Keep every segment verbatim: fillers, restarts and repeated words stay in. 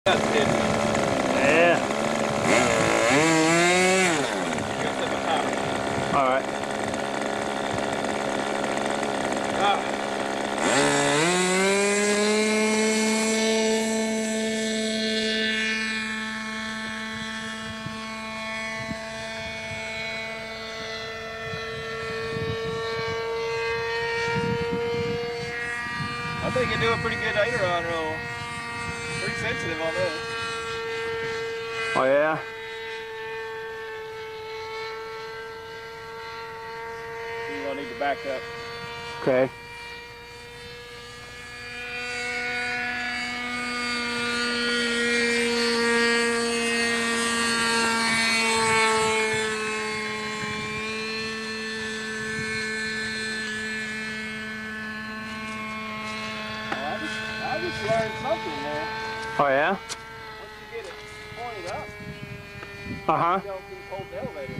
Yeah. All right. Ah. I think you're doing pretty good aileron roll. Pretty sensitive on this. Oh yeah. You don't need to back up. Okay. Well, I just, I just learned something there. Oh yeah. Once you get it pointed up, Uh huh. you don't keep holding the elevator.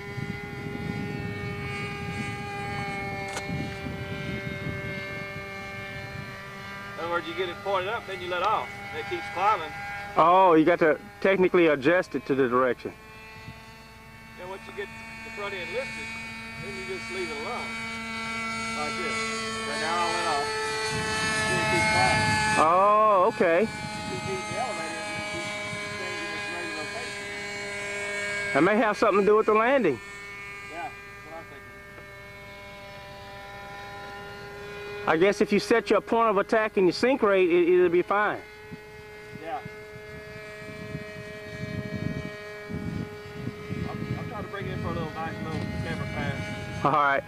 In other words, you get it pointed up, then you let off. And it keeps climbing. Oh, you got to technically adjust it to the direction. And once you get the front end lifted, then you just leave it alone. Like this. Right now I'll let off. Then it keeps climbing. Oh, okay. Keep heating the elevator and keep changing its rate of rotation. That may have something to do with the landing. Yeah, that's what I'm thinking. I guess if you set your point of attack and your sink rate, it, it'll be fine. Yeah. I'm, I'm trying to bring it in for a little nice little camera pass. All right.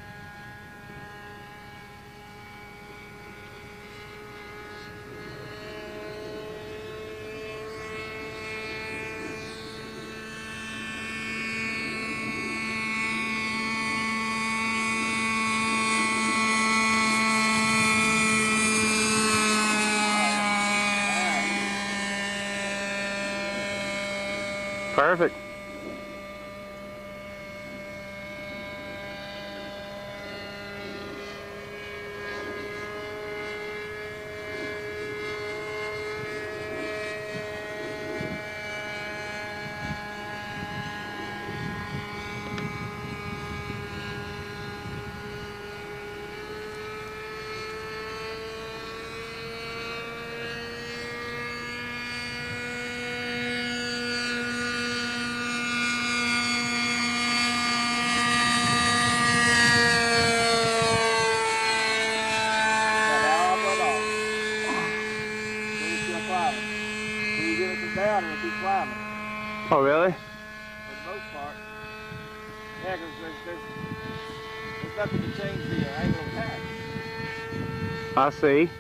Perfect. Down and it'll keep climbing. Oh, really? For the most part. Yeah, because there's, there's, there's nothing to change the uh, angle of attack. I see.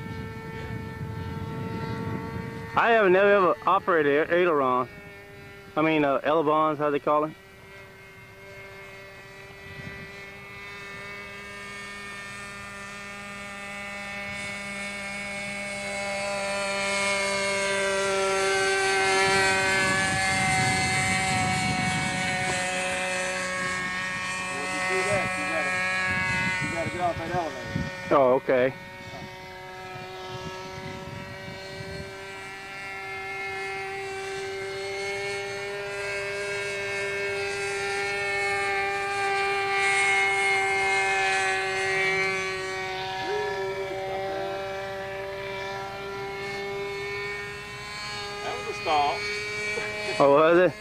I have never ever operated aileron. I mean, uh, elevons, how they call it. Get off that elevator. Oh, okay. That was a stall. Oh, was it?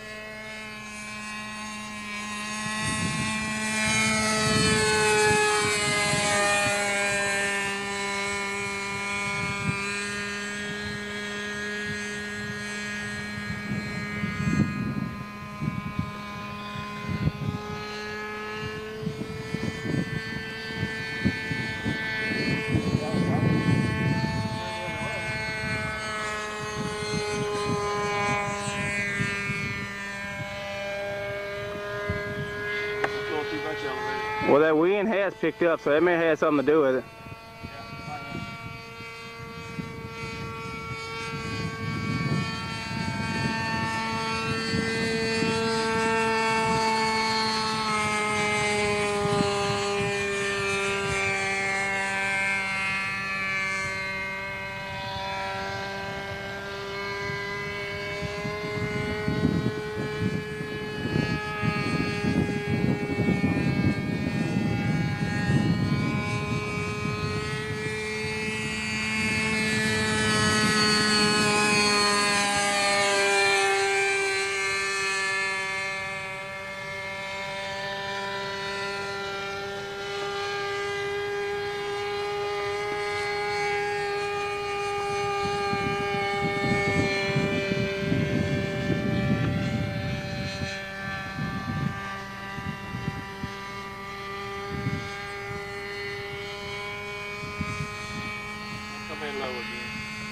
Well, that wind has picked up, so that may have had something to do with it.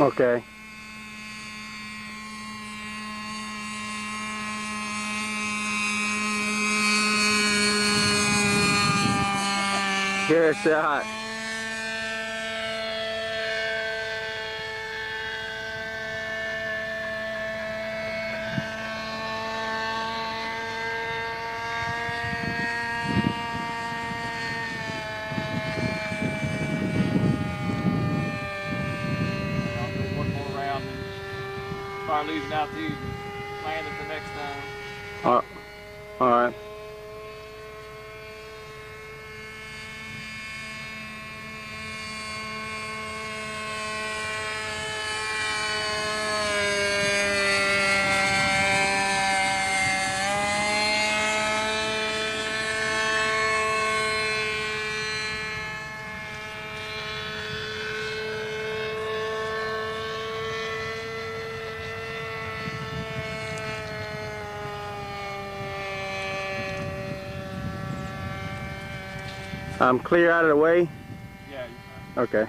Okay. Good shot. I'll do one more round and start losing out to land it the next time. Uh, all right. I'm clear out of the way? Yeah, you're fine. Okay.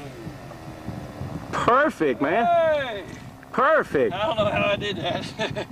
Perfect, man. Hey! Perfect. I don't know how I did that.